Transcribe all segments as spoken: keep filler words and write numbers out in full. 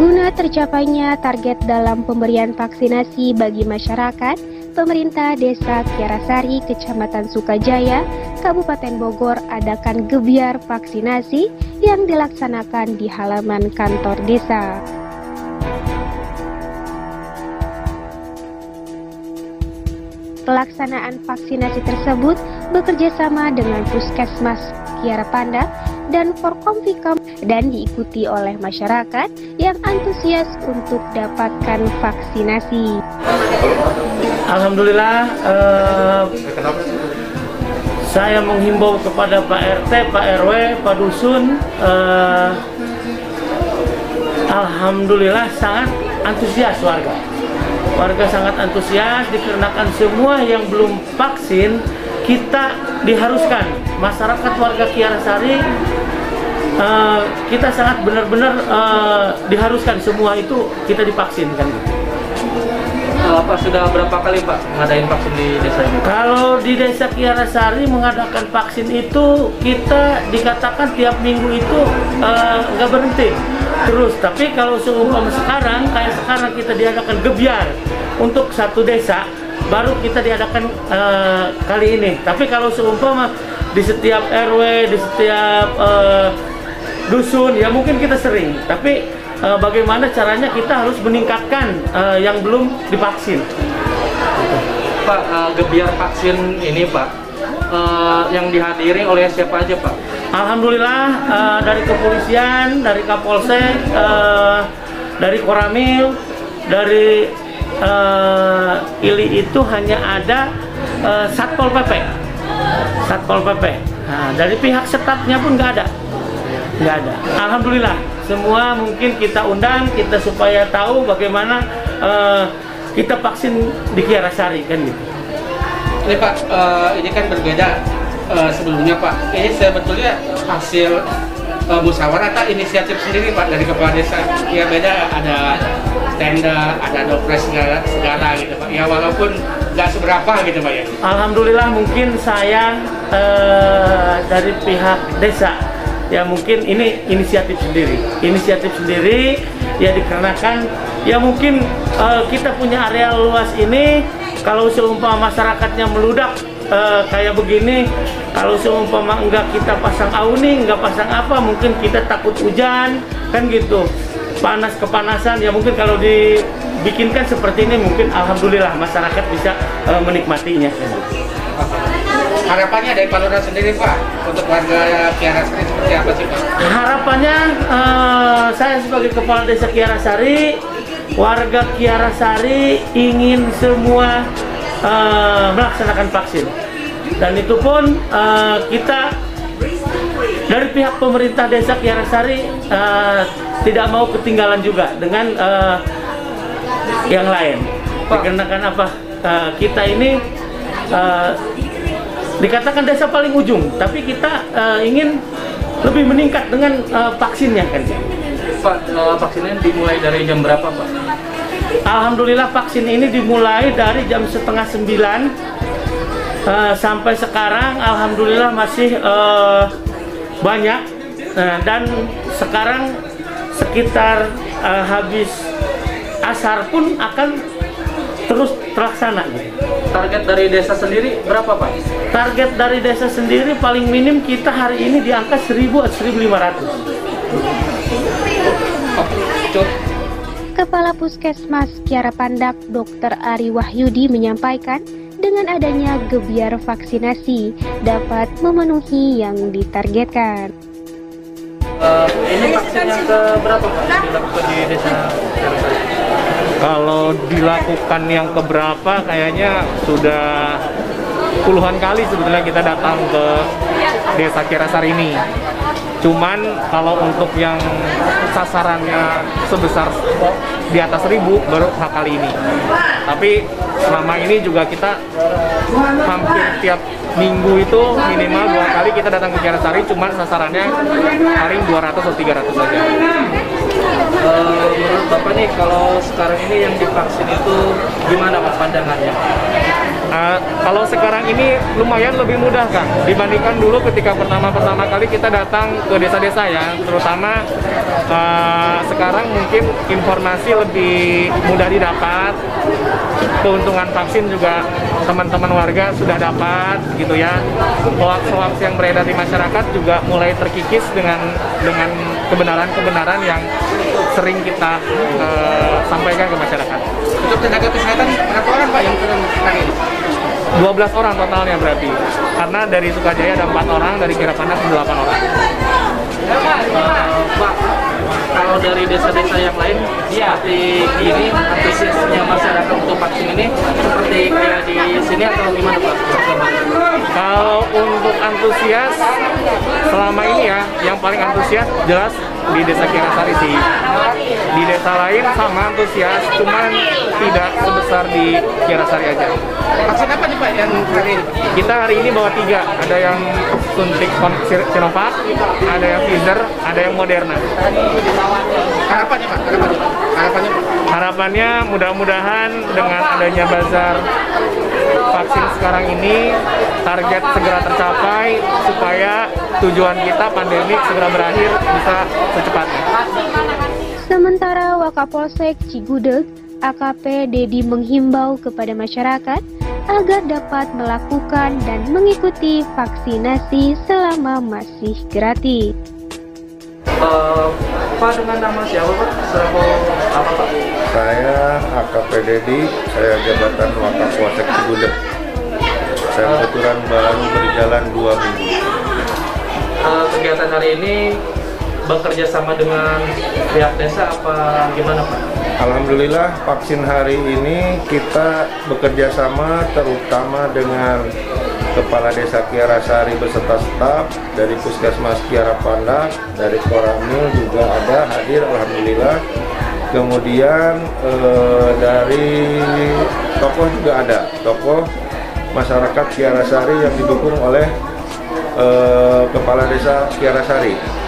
Guna tercapainya target dalam pemberian vaksinasi bagi masyarakat, pemerintah Desa Kiarasari, Kecamatan Sukajaya, Kabupaten Bogor adakan gebyar vaksinasi yang dilaksanakan di halaman kantor desa. Pelaksanaan vaksinasi tersebut bekerjasama dengan Puskesmas Kiara Pandak dan Forkomfikam dan diikuti oleh masyarakat yang antusias untuk dapatkan vaksinasi. Alhamdulillah, eh, saya menghimbau kepada Pak R T, Pak R W, Pak Dusun, eh, Alhamdulillah sangat antusias warga. Warga sangat antusias dikarenakan semua yang belum vaksin kita diharuskan. Masyarakat warga Kiarasari uh, kita sangat benar-benar uh, diharuskan semua itu kita divaksin kan. Uh, Pak sudah berapa kali Pak ngadain vaksin di desa ini? Kalau di desa Kiarasari mengadakan vaksin itu kita dikatakan tiap minggu itu nggak uh, berhenti terus. Tapi kalau seumpama sekarang kayak sekarang kita diadakan gebyar untuk satu desa, baru kita diadakan uh, kali ini. Tapi kalau seumpama di setiap R W, di setiap uh, dusun, ya mungkin kita sering. Tapi uh, bagaimana caranya kita harus meningkatkan uh, yang belum divaksin. Pak, uh, gebyar vaksin ini Pak, uh, yang dihadiri oleh siapa aja Pak? Alhamdulillah uh, dari kepolisian, dari Kapolsek, uh, dari Koramil, dari uh, I L I itu hanya ada uh, Satpol P P, Satpol P P. Nah, dari pihak stafnya pun nggak ada, nggak ada. Alhamdulillah, semua mungkin kita undang kita supaya tahu bagaimana uh, kita vaksin di Kiarasari kan gitu. Ini Pak, uh, ini kan berbeda. Uh, sebelumnya Pak, ini sebetulnya hasil uh, musyawarah atau inisiatif sendiri Pak dari kepala desa. Ya beda, ada tenda, ada dopres segala, segala gitu Pak. Ya walaupun nggak seberapa gitu Pak ya. Alhamdulillah mungkin saya uh, dari pihak desa ya mungkin ini inisiatif sendiri, inisiatif sendiri ya dikarenakan ya mungkin uh, kita punya area luas ini. Kalau seumpama masyarakatnya meludak Uh, kayak begini, kalau seumpama enggak kita pasang awning, enggak pasang apa, mungkin kita takut hujan kan gitu, panas kepanasan ya. Mungkin kalau dibikinkan seperti ini mungkin alhamdulillah masyarakat bisa uh, menikmatinya. Harapannya dari Pak Lurah sendiri Pak untuk warga Kiarasari seperti apa sih Pak? Harapannya uh, saya sebagai kepala desa Kiarasari, warga Kiarasari ingin semua Uh, melaksanakan vaksin, dan itu pun uh, kita dari pihak pemerintah desa Kiarasari uh, tidak mau ketinggalan juga dengan uh, yang lain. Dikarenakan apa? Uh, kita ini uh, dikatakan desa paling ujung, tapi kita uh, ingin lebih meningkat dengan uh, vaksinnya kan. Pak, uh, vaksinnya dimulai dari jam berapa Pak? Alhamdulillah vaksin ini dimulai dari jam setengah sembilan uh, sampai sekarang alhamdulillah masih uh, banyak uh, dan sekarang sekitar uh, habis asar pun akan terus terlaksana. Target dari desa sendiri berapa Pak? Target dari desa sendiri paling minim kita hari ini di angka seribu atau seribu lima ratus. Kepala Puskesmas Kiara Pandak, Dokter Ari Wahyudi menyampaikan dengan adanya gebyar vaksinasi dapat memenuhi yang ditargetkan. Uh, ini vaksin yang ke berapa Pak dilakukan di desa Kiarasari? Kalau dilakukan yang keberapa kayaknya sudah puluhan kali sebetulnya kita datang ke desa Kiarasari ini. Cuman kalau untuk yang sasarannya sebesar di atas seribu baru kali ini. Tapi selama ini juga kita hampir tiap minggu itu minimal dua kali kita datang ke Kiarasari, cuman sasarannya paling dua ratus atau tiga ratus saja. Uh, menurut Bapak nih, kalau sekarang ini yang divaksin itu gimana Pak pandangannya? Uh, kalau sekarang ini lumayan lebih mudah Kang dibandingkan dulu ketika pertama-pertama kali kita datang ke desa-desa ya, terutama uh, sekarang sekarang mungkin informasi lebih mudah didapat, keuntungan vaksin juga teman-teman warga sudah dapat gitu ya. Hoax-hoax yang beredar di masyarakat juga mulai terkikis dengan dengan kebenaran-kebenaran yang sering kita uh, sampaikan ke masyarakat. Untuk tenaga kesehatan berapa orang Pak yang turun hari ini? dua belas orang totalnya berarti, karena dari Sukajaya ada empat orang, dari Kirapandak delapan orang. Uh, Pak, kalau dari desa-desa yang lain, seperti ini antusiasnya masyarakat untuk vaksin ini seperti kayak di sini atau gimana Pak? Kalau untuk antusias, selama ini ya, yang paling antusias jelas di Desa Kiarasari sih. Di desa lain sama antusias, cuman tidak sebesar di Kiarasari aja. Vaksin apa nih Pak yang hari ini? Kita hari ini bawa tiga, ada yang suntik Sinovac, ada yang Pfizer, ada yang Moderna. Harapannya Pak, harapannya Pak, harapannya Pak. Harapannya mudah-mudahan dengan adanya bazar vaksin sekarang ini, target segera tercapai supaya tujuan kita pandemi segera berakhir bisa secepatnya. Sementara Wakapolsek Cigudeg, A K P Dedi menghimbau kepada masyarakat agar dapat melakukan dan mengikuti vaksinasi selama masih gratis. Uh, Pak, dengan nama siapa Pak? Selaku apa Pak? Saya A K P Dedi, saya jabatan Wakapolsek Cigudeg. Saya kebetulan baru berjalan dua minggu. Uh, kegiatan hari ini bekerja sama dengan pihak desa apa gimana Pak? Alhamdulillah vaksin hari ini kita bekerja sama terutama dengan Kepala Desa Kiarasari beserta staf dari Puskesmas Kiarapandak, dari Koramil juga ada hadir alhamdulillah. Kemudian eh, dari tokoh juga ada, tokoh masyarakat Kiarasari yang didukung oleh eh, Kepala Desa Kiarasari.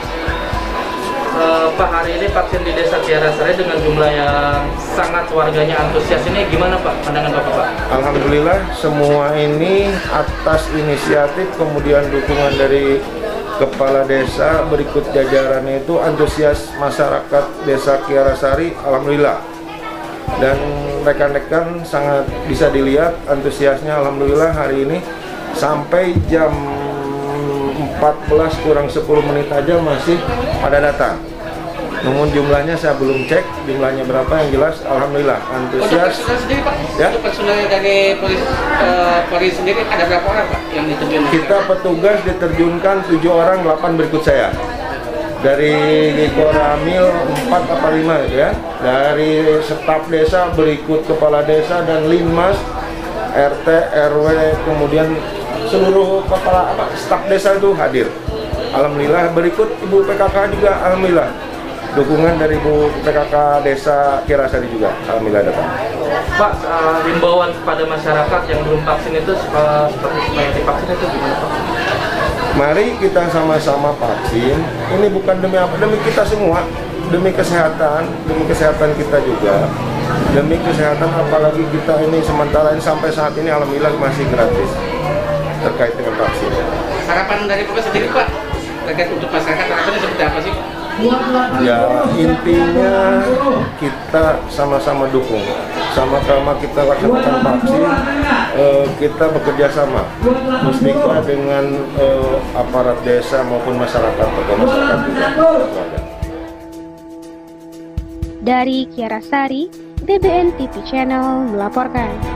Uh, Pak, hari ini vaksin di Desa Kiarasari dengan jumlah yang sangat warganya antusias ini gimana Pak pandangan Bapak Pak? Alhamdulillah semua ini atas inisiatif kemudian dukungan dari Kepala Desa berikut jajarannya itu antusias masyarakat Desa Kiarasari alhamdulillah. Dan rekan-rekan sangat bisa dilihat antusiasnya alhamdulillah hari ini sampai jam empat belas kurang sepuluh menit aja masih pada datang. Namun jumlahnya saya belum cek jumlahnya berapa, yang jelas alhamdulillah antusias. Untuk personel sendiri Pak? Ya? Untuk personel dari Polri, uh, Polri sendiri ada berapa orang Pak yang diterjunkan? Kita petugas diterjunkan tujuh orang, delapan berikut saya. Dari Koramil empat atau lima gitu ya. Dari staf desa berikut kepala desa dan linmas, R T, R W, kemudian seluruh kepala apa staf desa itu hadir. Alhamdulillah, berikut Ibu P K K juga alhamdulillah. Dukungan dari Ibu P K K Desa Kiarasari juga alhamdulillah datang. Pak, uh, himbauan kepada masyarakat yang belum vaksin itu uh, seperti supaya divaksin itu gimana Pak? Mari kita sama-sama vaksin. Ini bukan demi apa, demi kita semua, demi kesehatan, demi kesehatan kita juga. Demi kesehatan apalagi kita ini sementara ini sampai saat ini alhamdulillah masih gratis terkait dengan vaksin. Harapan dari Bapak sendiri Pak terkait untuk masyarakat, harapannya seperti apa sih Pak? Ya intinya kita sama-sama dukung, sama-sama kita laksanakan vaksin, eh, kita bekerja sama mustika dengan eh, aparat desa maupun masyarakat tokoh masyarakat juga. Dari Kiarasari, B B N T V Channel melaporkan.